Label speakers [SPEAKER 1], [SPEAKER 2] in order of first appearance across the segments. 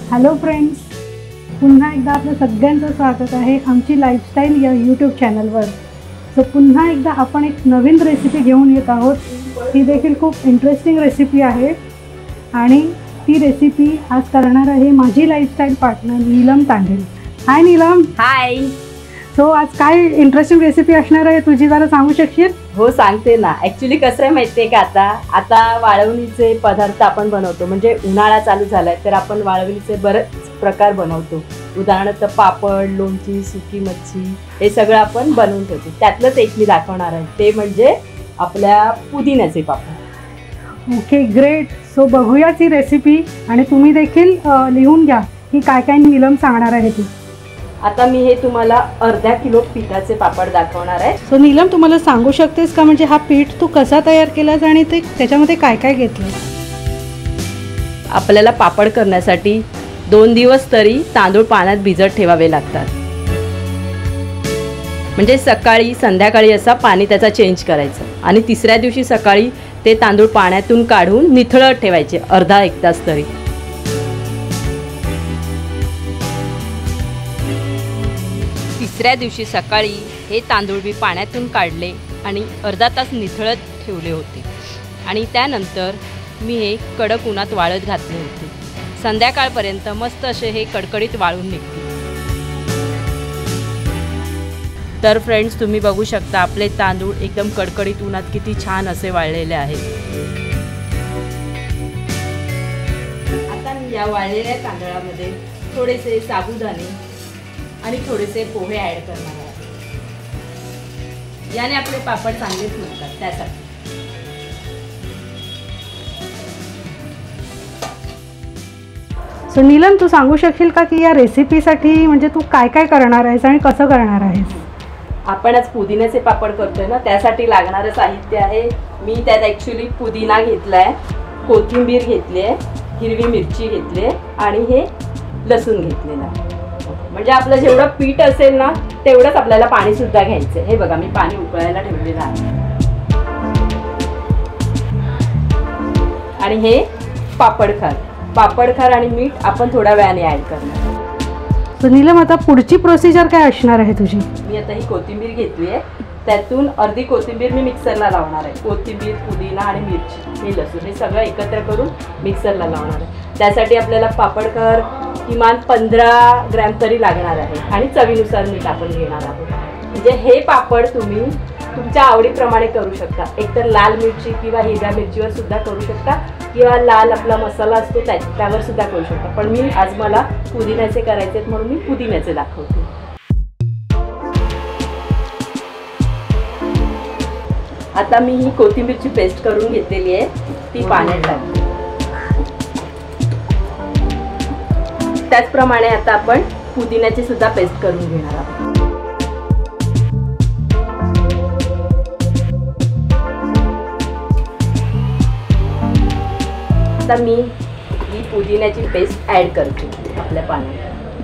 [SPEAKER 1] Hello friends, पुन्हा एकदा आपलं सगळ्यांचं स्वागत आहे आमची लाईफस्टाईल या यूट्यूब चॅनलवर. सो पुन्हा एकदा आपण एक नवीन रेसिपी घेऊन येत आहोत. ती देखील खूप इंटरेस्टिंग रेसिपी आहे आणि ती रेसिपी आज करणार आहे माझी lifestyle partner Neelam Tandel. Hi Neelam.
[SPEAKER 2] Hi.
[SPEAKER 1] So आज काय इंटरेस्टिंग रेसिपी असणार आहे तुझी, जरा सांगू शकशील?
[SPEAKER 2] हो सांगते ना. ॲक्च्युली कसं आहे माहिती आहे का, आता वाळवणीचे पदार्थ आपण बनवतो. म्हणजे उन्हाळा चालू झाला आहे तर आपण वाळवणीचे बरेच प्रकार बनवतो. उदाहरणार्थ पापड, लोणची, सुकी मच्छी हे सगळं आपण बनवून ठेवतो. त्यातलंच एक मी दाखवणार आहे, ते म्हणजे आपल्या पुदिन्याचे पापड.
[SPEAKER 1] Okay, great. सो बघूया ती रेसिपी आणि तुम्ही देखील लिहून घ्या की काय काय नीलम सांगणार आहे ती.
[SPEAKER 2] आता मी हे तुम्हाला अर्धा किलो पिठाचे पापड दाखवणार आहे.
[SPEAKER 1] सो नीलम, तुम्हाला सांगू शकतेस का म्हणजे हा पीठ तू कसा तयार केलास आणि ते त्याच्यामध्ये काय काय घेतलं?
[SPEAKER 2] आपल्याला पापड करण्यासाठी 2 दिवस तरी तांदूळ पाण्यात भिजत ठेवावे लागतात. म्हणजे सकाळी संध्याकाळी असा पाणी त्याचा चेंज करायचं आणि तिसऱ्या दिवशी सकाळी ते तांदूळ पाण्यातून काढून निथळत ठेवायचे अर्धा 1 तास तरी. तिसऱ्या दिवशी सकाळी हे तांदूळ मी पाण्यातून काढले आणि अर्धा तास निथळत ठेवले होते आणि त्यानंतर मी हे कडक उन्हात वाळत घातले होते. संध्याकाळपर्यंत मस्त असे हे कडकडीत वाळून निघते. तर फ्रेंड्स, तुम्ही बघू शकता आपले तांदूळ एकदम कडकडीत उन्हात किती छान असे वाळलेले आहेत. आता मी या वाळलेल्या तांदळामध्ये थोडेसे साबुदाणे आणि थोडेसे पोहे ॲड करणार आहे. याने आपले पापड चांगले फुलतात. त्यासाठी
[SPEAKER 1] सो नीलम, तू सांगू शकशील का की या रेसिपीसाठी म्हणजे तू काय काय करणार आहेस आणि कसं करणार आहेस?
[SPEAKER 2] आपण आज पुदिन्याचे पापड करतोय ना, त्यासाठी लागणारं साहित्य आहे. मी त्यात ॲक्च्युली पुदिना घेतलाय, कोथिंबीर घेतली आहे, हिरवी मिरची घेतली आहे आणि हे लसूण घेतलेलं आहे. म्हणजे आपलं जेवढं पीठ असेल ना तेवढंच आपल्याला पाणी सुद्धा घ्यायचं. हे बघा, मी पाणी उकळायला ठेवलेलं आहे. आणि हे पापडखार आणि मीठ आपण थोड्या वेळाने ॲड करणार.
[SPEAKER 1] सो नीलम, आता पुढची प्रोसिजर काय असणार आहे तुझी?
[SPEAKER 2] मी आता ही कोथिंबीर घेतली आहे, त्यातून अर्धी कोथिंबीर मी मिक्सरला लावणार आहे. कोथिंबीर, पुदिना आणि मिरची, हे लसूण, हे सगळं एकत्र करून मिक्सरला लावणार आहे. त्यासाठी आपल्याला पापडखार किमान 15 ग्रॅम तरी लागणार आहे आणि चवीनुसार मीठ आपण घेणार आहोत. म्हणजे हे पापड तुम्ही तुमच्या आवडीप्रमाणे करू शकता. एकतर लाल मिरची किंवा हिरव्या मिरचीवर सुद्धा करू शकता किंवा लाल आपला मसाला असतो त्यावर सुद्धा करू शकता. पण मी आज मला पुदिन्याचे करायचे आहेत म्हणून मी पुदिन्याचे दाखवते. आता मी ही कोथिंबीरची पेस्ट करून घेतलेली आहे, ती पाण्यात टाकते. त्याचप्रमाणे आता आपण पुदिन्याची सुद्धा पेस्ट करून घेणार आहोत. आता मी ही पुदिन्याची पेस्ट ॲड करते आपल्या पाण्यात.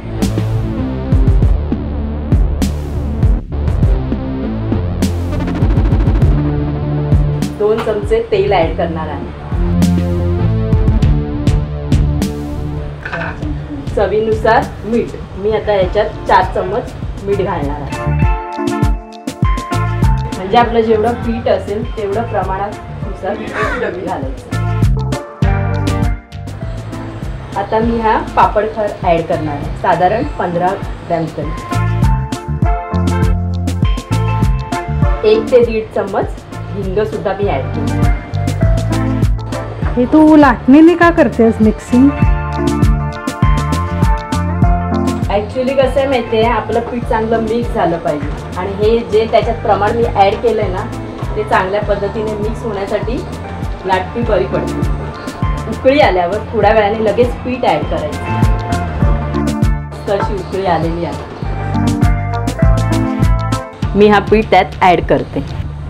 [SPEAKER 2] 2 चमचे तेल ॲड करणार आहे. चवीनुसार मीठ, मी आता याच्यात 4 चम्मच मीठ घालणार आहे. म्हणजे आपलं जेवढं पीठ असेल तेवढं प्रमाणानुसार मीठ घालायचं. आता मी हा पापडखार ॲड करणार आहे, साधारण 15 ग्रॅम तरी. 1 ते 1.5 चम्मच हिंग सुद्धा मी ॲड केली.
[SPEAKER 1] हे तू लाटणीने का करतेस मिक्सिंग?
[SPEAKER 2] ॲक्च्युली कसं आहे माहिती आहे, आपलं पीठ चांगलं मिक्स झालं पाहिजे आणि हे जे त्याच्यात प्रमाण मी ॲड केलं आहे ना ते चांगल्या पद्धतीने मिक्स होण्यासाठी लाटणी बरी पडते. उकळी आल्यावर थोड्या वेळाने लगेच पीठ ॲड करायचं. तशी उकळी आलेली आहे, मी हा पीठ त्यात ॲड करते.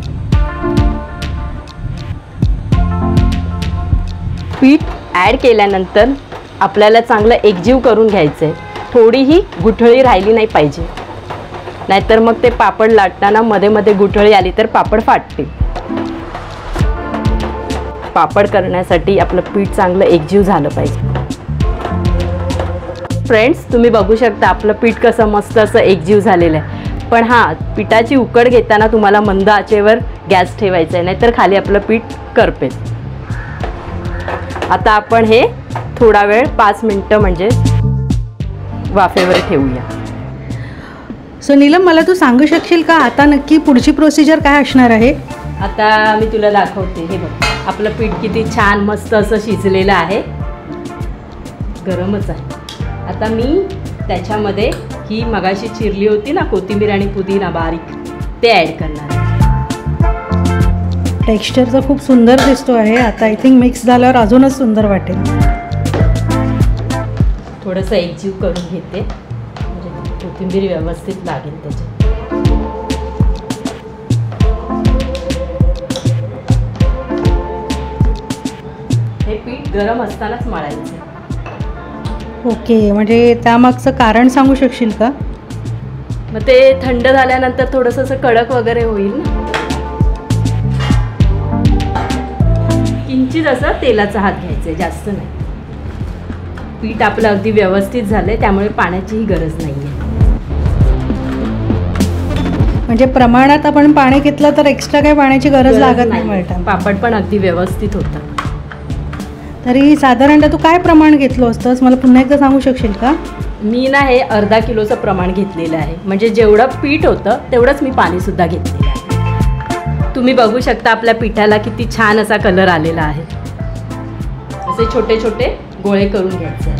[SPEAKER 2] पीठ ॲड केल्यानंतर आपल्याला चांगलं एकजीव करून घ्यायचं आहे. थोडीही गुठळी राहिली नाही पाहिजे, नाहीतर मग ते पापड लाटताना मध्ये मध्ये गुठळी आली तर पापड फाटते. पापड करण्यासाठी आपलं पीठ चांगलं एकजीव झालं पाहिजे. फ्रेंड्स, तुम्ही बघू शकता आपलं पीठ कसं मस्त असं एकजीव झालेलं आहे. पण हां, पिठाची उकड घेताना तुम्हाला मंद आचेवर गॅस ठेवायचा आहे, नाहीतर खाली आपलं पीठ करपेल. आता आपण हे थोडा वेळ 5 मिनटं म्हणजे वाफेवर ठेवूया.
[SPEAKER 1] सो नीलम, मला तू सांगू शकशील का आता नक्की पुढची प्रोसिजर काय असणार आहे?
[SPEAKER 2] आता मी तुला दाखवते. हे बघ, आपलं पीठ किती छान मस्त असं शिजलेलं आहे, गरमच आहे. आता मी त्याच्यामध्ये ही मगाशी चिरली होती ना कोथिंबीर आणि पुदिना बारीक, ते ॲड करणार आहे.
[SPEAKER 1] टेक्स्चर तर खूप सुंदर दिसतो आहे. आता आय थिंक मिक्स झाल्यावर अजूनच सुंदर वाटेल.
[SPEAKER 2] थोडंसं एकजीव करून घेते म्हणजे कोथिंबीर व्यवस्थित लागेल त्याच्यात. हे पीठ गरम असतानाच मळायचं.
[SPEAKER 1] ओके, म्हणजे त्यामागचं कारण सांगू शकशील का?
[SPEAKER 2] मग ते थंड झाल्यानंतर थोडंसं असं कडक वगैरे होईल ना. किंचित असं तेलाचा हात घ्यायचा, जास्त नाही. पीठ आपलं अगदी व्यवस्थित झालंय, त्यामुळे पाण्याचीही गरज नाही आहे.
[SPEAKER 1] म्हणजे प्रमाणात आपण पाणी घेतलं तर एक्स्ट्रा काही पाण्याची गरज लागत नाही मळताना.
[SPEAKER 2] पापड पण अगदी व्यवस्थित होतात.
[SPEAKER 1] तरी साधारणतः तू काय प्रमाण घेतलं असतंस, मला पुन्हा एकदा सांगू शकशील का?
[SPEAKER 2] मी ना हे अर्धा किलोचं प्रमाण घेतलेलं आहे. म्हणजे जेवढं पीठ होतं तेवढंच मी पाणीसुद्धा घेतलेलं आहे. तुम्ही बघू शकता आपल्या पिठाला किती छान असा कलर आलेला आहे. असे छोटे छोटे गोळे करून घ्यायचे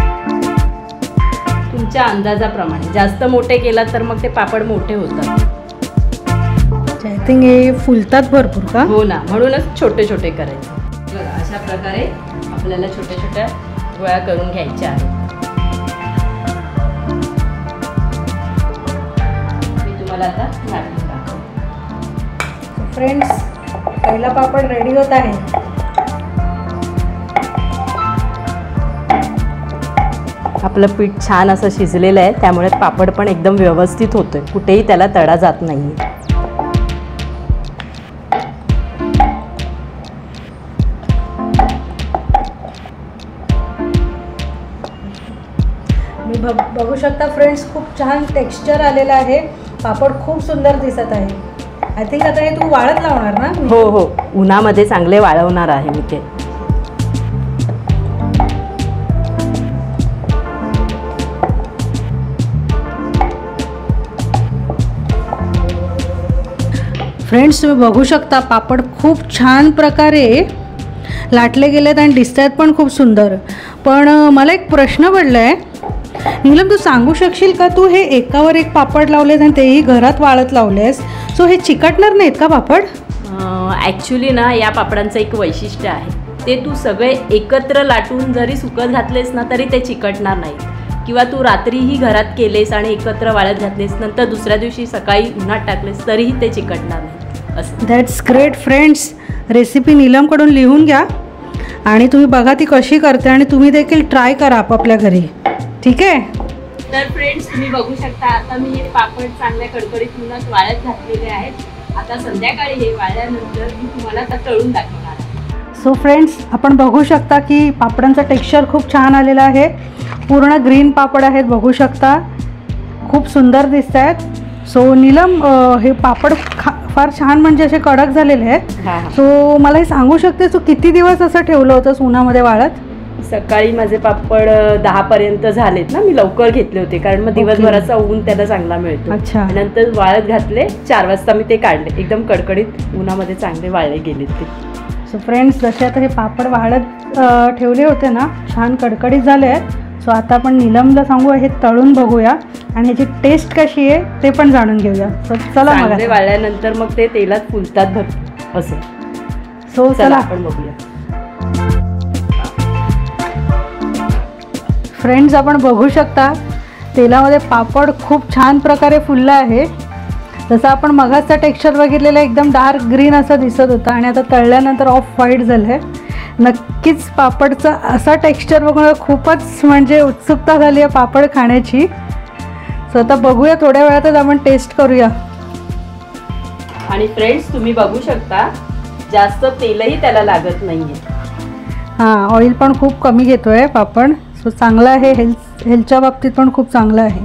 [SPEAKER 2] तुमच्या अंदाजाप्रमाणे. जास्त मोठे केलात तर मग ते पापड मोठे होतात.
[SPEAKER 1] आय थिंक हे फुलतात भरपूर का?
[SPEAKER 2] हो ना, म्हणूनच छोटे छोटे करायचे. बघा, अशा प्रकारे आपल्याला छोट्या छोट्या गोळ्या करून घ्यायच्या आहेत. मी तुम्हाला आता लाटून दाखवते.
[SPEAKER 1] फ्रेंड्स, पहिला पापड रेडी होत आहे.
[SPEAKER 2] आपलं पीठ छान असं शिजलेलं आहे, त्यामुळे पापड पण एकदम व्यवस्थित होतोय, कुठेही त्याला तडा जात नाही.
[SPEAKER 1] मी बघू शकता फ्रेंड्स, खूप छान टेक्स्चर आलेलं आहे. पापड खूप सुंदर दिसत आहे. आय थिंक आता हे तू वाळत लावणार ना?
[SPEAKER 2] हो हो, उन्हामध्ये चांगले वाळवणार आहे मी ते.
[SPEAKER 1] फ्रेंड्स, तुम्ही बघू शकता पापड खूप छान प्रकारे लाटले गेलेत आणि दिसत आहेत पण खूप सुंदर. पण मला एक प्रश्न पडला आहे नीलम, तू सांगू शकशील का, तू हे एकावर एक पापड लावलेस आणि तेही घरात वाळत लावलेस, सो हे चिकटणार नाहीत का पापड?
[SPEAKER 2] ॲक्च्युली ना, या पापडांचं एक वैशिष्ट्य आहे, ते तू सगळे एकत्र लाटून जरी सुकत घातलेस ना तरी ते चिकटणार नाही. किंवा तू रात्रीही घरात केलेस आणि एकत्र वाळत घातलेस, नंतर दुसऱ्या दिवशी सकाळी उन्हात टाकलेस तरीही ते चिकटणार नाही असं.
[SPEAKER 1] That's great friends. रेसिपी नीलमकडून लिहून घ्या आणि तुम्ही बघा ती कशी करते आणि तुम्ही देखील ट्राय करा आपापल्या घरी. ठीक आहे?
[SPEAKER 2] तर फ्रेंड्स, तुम्ही बघू शकता आता मी हे पापड चांगल्या कडकडीत उन्हात वाळत घातलेले आहेत. आता संध्याकाळी हे वाळल्यानंतर मी तुम्हाला आता तळून दाखवणार आहे.
[SPEAKER 1] सो फ्रेंड्स, आपण बघू शकता की पापडांचं टेक्स्चर खूप छान आलेलं आहे. पूर्ण ग्रीन पापड आहेत, बघू शकता, खूप सुंदर दिसत आहेत. सो नीलम, हे पापड फार छान म्हणजे असे कडक झालेले आहेत. सो मला हे सांगू शकतेस तू किती दिवस असं ठेवलं होतंस उन्हामध्ये वाळत?
[SPEAKER 2] सकाळी माझे पापड 10 पर्यंत झालेत ना. मी लवकर घेतले होते कारण मग दिवसभराचा ऊन त्याला चांगला मिळतो.
[SPEAKER 1] अच्छा.
[SPEAKER 2] नंतर वाळत घातले, 4 वाजता मी ते काढले. एकदम कडकडीत उन्हामध्ये चांगले वाळले गेलेत ते.
[SPEAKER 1] सो फ्रेंड्स, जसे आता हे पापड वाळत ठेवले होते ना, छान कडकडीत झाले आहेत. सो आता आपण नीलमला सांगू हे तळून बघूया आणि ह्याची टेस्ट कशी आहे ते पण जाणून घेऊया. सो चला, मग
[SPEAKER 2] वाळल्यानंतर मग ते तेलात फुलतात भरपूर असं.
[SPEAKER 1] सो चला
[SPEAKER 2] आपण बघूया.
[SPEAKER 1] फ्रेंड्स, आपण बघू शकता तेलामध्ये पापड खूप छान प्रकारे फुलला आहे. जसं आपण मगाचा टेक्स्चर बघितलेलं एकदम डार्क ग्रीन असं दिसत होतं आणि आता तळल्यानंतर ऑफ व्हाईट झालं आहे. नक्कीच पापडचा असा टेक्स्चर बघून खूपच म्हणजे उत्सुकता झाली आहे पापड खाण्याची. सो आता बघूया, थोड्या वेळातच आपण टेस्ट करूया.
[SPEAKER 2] आणि फ्रेंड्स, तुम्ही बघू शकता जास्त तेलही त्याला लागत नाही आहे.
[SPEAKER 1] हां, ऑइल पण खूप कमी घेतो आहे पापड. सो चांगलं आहे, हेल्थच्या बाबतीत पण खूप चांगलं आहे.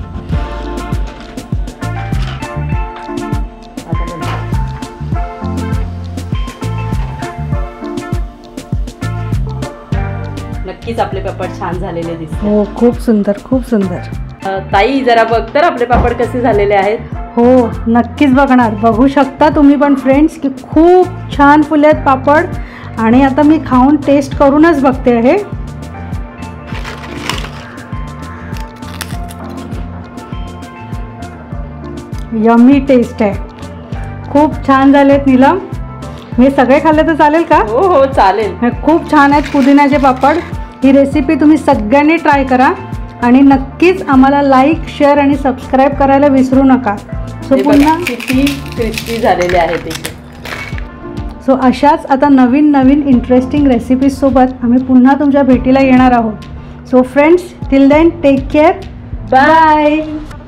[SPEAKER 2] नक्कीच आपले पापड छान झालेले दिसतात.
[SPEAKER 1] हो, खूप सुंदर, खूप सुंदर.
[SPEAKER 2] ताई जरा बघ तर आपले पापड कसे झालेले आहेत.
[SPEAKER 1] हो, नक्कीच बघणार. बघू शकता तुम्ही पण फ्रेंड्स की खूप छान फुले आहेत पापड. आणि आता मी खाऊन टेस्ट करूनच बघते आहे. यम्मी टेस्ट आहे, खूप छान झालेत. नीलम, मी सगळे खाल्ले तर चालेल का?
[SPEAKER 2] हो हो चालेल.
[SPEAKER 1] खूप छान आहेत पुदिन्याचे पापड. ही रेसिपी तुम्ही सगळ्यांनी ट्राय करा आणि नक्कीच आम्हाला लाईक, शेअर आणि सबस्क्राईब करायला विसरू नका. सो पुन्हा
[SPEAKER 2] किती क्रिस्पी झालेले आहे ते.
[SPEAKER 1] सो अशाच आता नवीन नवीन इंटरेस्टिंग रेसिपीजसोबत आम्ही पुन्हा तुमच्या भेटीला येणार आहोत. So friends, till then take care. Bye.